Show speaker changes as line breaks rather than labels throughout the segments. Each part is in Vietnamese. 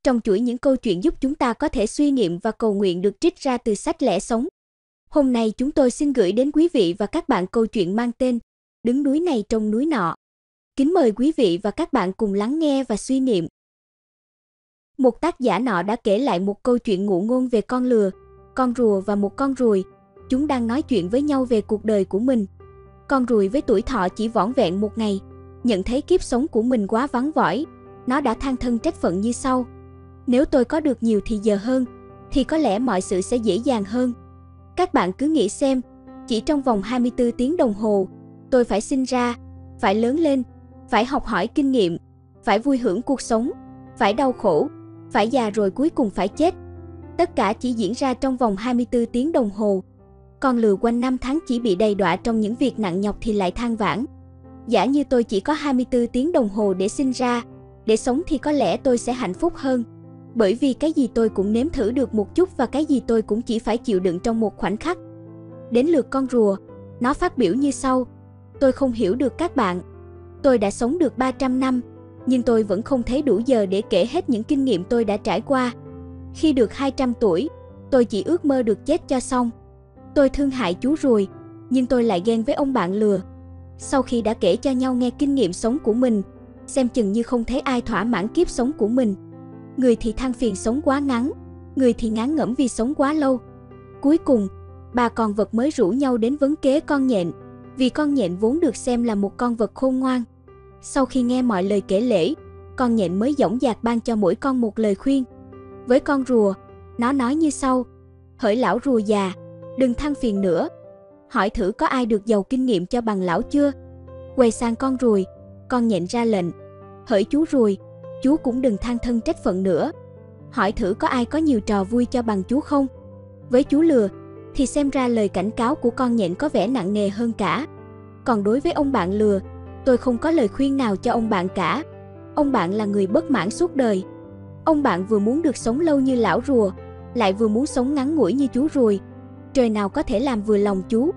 trong chuỗi những câu chuyện giúp chúng ta có thể suy niệm và cầu nguyện được trích ra từ sách Lẽ Sống. Hôm nay chúng tôi xin gửi đến quý vị và các bạn câu chuyện mang tên Đứng núi này trông núi nọ. Kính mời quý vị và các bạn cùng lắng nghe và suy niệm. Một tác giả nọ đã kể lại một câu chuyện ngụ ngôn về con lừa, con rùa và một con ruồi. Chúng đang nói chuyện với nhau về cuộc đời của mình. Con ruồi với tuổi thọ chỉ vỏn vẹn một ngày, nhận thấy kiếp sống của mình quá vắng vỏi, nó đã than thân trách phận như sau: nếu tôi có được nhiều thì giờ hơn, thì có lẽ mọi sự sẽ dễ dàng hơn. Các bạn cứ nghĩ xem, chỉ trong vòng 24 tiếng đồng hồ, tôi phải sinh ra, phải lớn lên, phải học hỏi kinh nghiệm, phải vui hưởng cuộc sống, phải đau khổ, phải già rồi cuối cùng phải chết. Tất cả chỉ diễn ra trong vòng 24 tiếng đồng hồ. Con lừa quanh năm tháng chỉ bị đầy đọa trong những việc nặng nhọc thì lại than vãn: giả như tôi chỉ có 24 tiếng đồng hồ để sinh ra, để sống thì có lẽ tôi sẽ hạnh phúc hơn. Bởi vì cái gì tôi cũng nếm thử được một chút và cái gì tôi cũng chỉ phải chịu đựng trong một khoảnh khắc. Đến lượt con rùa, nó phát biểu như sau: tôi không hiểu được các bạn. Tôi đã sống được 300 năm, nhưng tôi vẫn không thấy đủ giờ để kể hết những kinh nghiệm tôi đã trải qua. Khi được 200 tuổi, tôi chỉ ước mơ được chết cho xong. Tôi thương hại chú ruồi, nhưng tôi lại ghen với ông bạn lừa. Sau khi đã kể cho nhau nghe kinh nghiệm sống của mình, xem chừng như không thấy ai thỏa mãn kiếp sống của mình. Người thì than phiền sống quá ngắn, người thì ngán ngẩm vì sống quá lâu. Cuối cùng, ba con vật mới rủ nhau đến vấn kế con nhện, vì con nhện vốn được xem là một con vật khôn ngoan. Sau khi nghe mọi lời kể lể, con nhện mới dõng dạc ban cho mỗi con một lời khuyên. Với con rùa, nó nói như sau: hỡi lão rùa già, đừng than phiền nữa. Hỏi thử có ai được giàu kinh nghiệm cho bằng lão chưa? Quay sang con ruồi, con nhện ra lệnh: hỡi chú ruồi, chú cũng đừng than thân trách phận nữa. Hỏi thử có ai có nhiều trò vui cho bằng chú không? Với chú lừa, thì xem ra lời cảnh cáo của con nhện có vẻ nặng nề hơn cả. Còn đối với ông bạn lừa, tôi không có lời khuyên nào cho ông bạn cả. Ông bạn là người bất mãn suốt đời. Ông bạn vừa muốn được sống lâu như lão rùa, lại vừa muốn sống ngắn ngủi như chú ruồi. Trời nào có thể làm vừa lòng chú.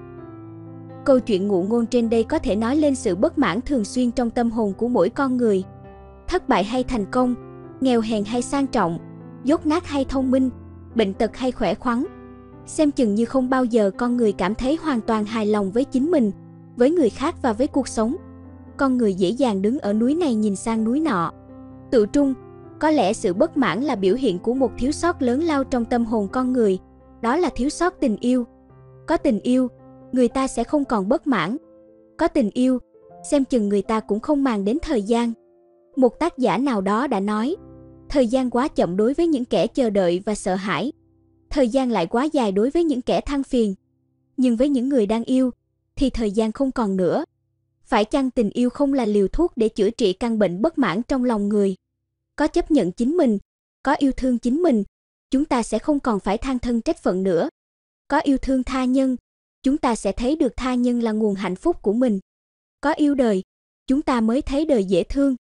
Câu chuyện ngụ ngôn trên đây có thể nói lên sự bất mãn thường xuyên trong tâm hồn của mỗi con người. Thất bại hay thành công, nghèo hèn hay sang trọng, dốt nát hay thông minh, bệnh tật hay khỏe khoắn, xem chừng như không bao giờ con người cảm thấy hoàn toàn hài lòng với chính mình, với người khác và với cuộc sống. Con người dễ dàng đứng ở núi này nhìn sang núi nọ. Tự trung, có lẽ sự bất mãn là biểu hiện của một thiếu sót lớn lao trong tâm hồn con người, đó là thiếu sót tình yêu. Có tình yêu, người ta sẽ không còn bất mãn. Có tình yêu, xem chừng người ta cũng không màng đến thời gian. Một tác giả nào đó đã nói, thời gian quá chậm đối với những kẻ chờ đợi và sợ hãi. Thời gian lại quá dài đối với những kẻ than phiền. Nhưng với những người đang yêu, thì thời gian không còn nữa. Phải chăng tình yêu không là liều thuốc để chữa trị căn bệnh bất mãn trong lòng người? Có chấp nhận chính mình, có yêu thương chính mình, chúng ta sẽ không còn phải than thân trách phận nữa. Có yêu thương tha nhân, chúng ta sẽ thấy được tha nhân là nguồn hạnh phúc của mình. Có yêu đời, chúng ta mới thấy đời dễ thương.